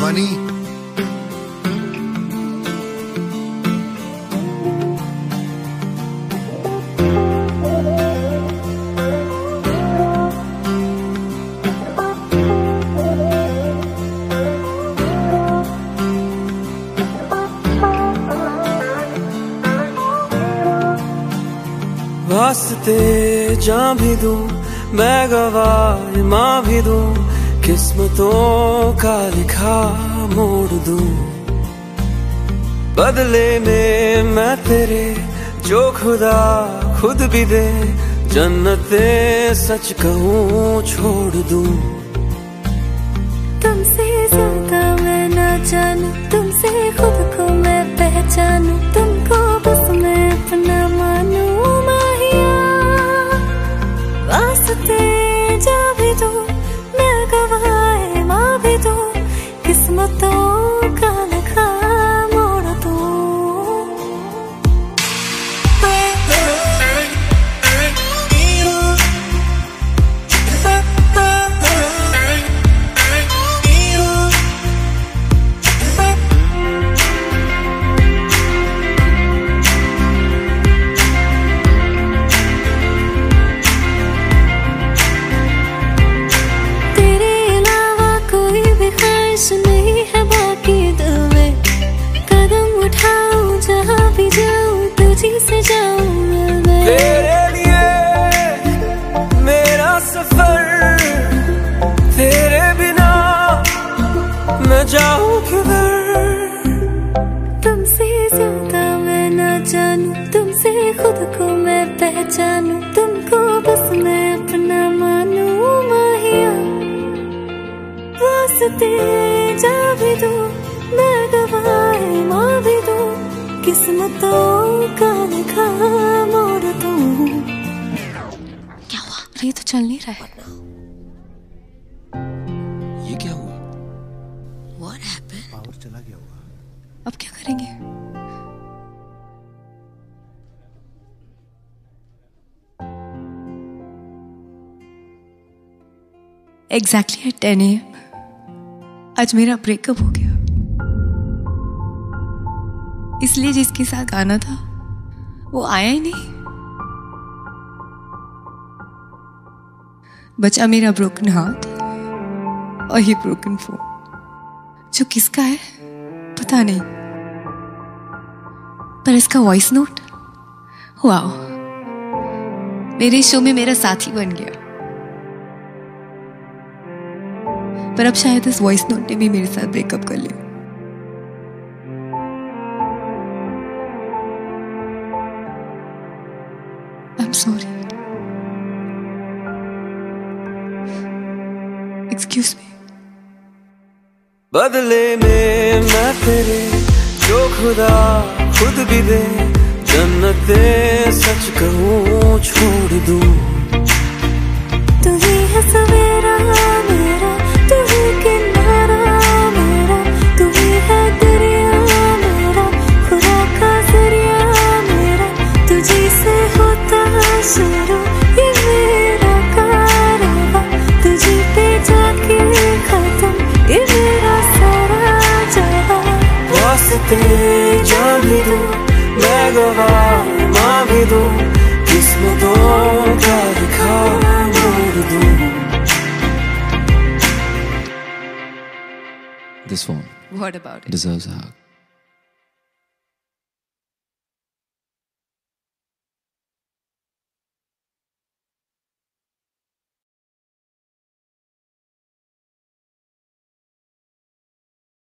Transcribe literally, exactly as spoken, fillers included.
ध्वनि। वास्ते जान भी दूं मैं गवाह माँ भी दूं, किस्मतों का लिखा मोड़ दूं। बदले में मैं तेरे जो खुदा खुद भी दे, जन्नते सच कहूँ छोड़ दूं। तुमसे ज्यादा मैं ना जानूं, तुमसे खुद को मैं पहचानूं, तुमको बस मैं अपना मानूं। वास्ते जा भी दूं मैं गवाह माँ भी दूं, किस्मतों का लिखा मोड़ दूं। नहीं है बाकी दिल में, कदम उठाऊं जहाँ भी जाऊं तुझी से जाऊं मैं। तेरे लिए मेरा सफर, तेरे बिना मैं जाऊं किधर। तुमसे ज्यादा मैं ना जानूं, तुमसे खुद को मैं पहचानूं, तुमको बस मैं अपना मानूं माहिया। वास्ते जा भी दूं मैं गवाह माँ भी दूं, किस्मतों का लिखा मोड़ दूं। क्या हुआ? ये तो चल नहीं रहा है। ये क्या हुआ? What happened? पावर चला गया होगा। अब क्या करेंगे? Exactly at ten a m आज मेरा ब्रेकअप हो गया। इसलिए जिसके साथ आना था वो आया ही नहीं। बचा मेरा ब्रोकन हार्ट और ये ब्रोकन फोन, जो किसका है पता नहीं, पर इसका वॉइस नोट वाओ, मेरे शो में मेरा साथी बन गया। पर अब शायद इस वॉइस नोट ने भी मेरे साथ ब्रेकअप कर लिया। I'm sorry. Excuse me. बदले में मैं तेरे जो खुदा खुद भी दे, जन्नते सच कहूँ छोड़ दूं। तू ही है सवेरा मेरा, तू ही किनारा मेरा, तू ही है दरिया मेरा, खुदा का जरिया मेरा, तुझी से होता शुरू ये मेरा कारवां, तुझी पे जाके खत्म ये मेरा सारा जहां। वास्ते जान भी दूं मैं गवाह माँ भी दूं, किस्मतों का लिखा मोड़ दूं। This phone What about it? deserves a hug.